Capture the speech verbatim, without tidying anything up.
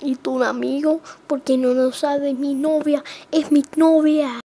Y tu amigo, porque no lo sabe, mi novia es mi novia.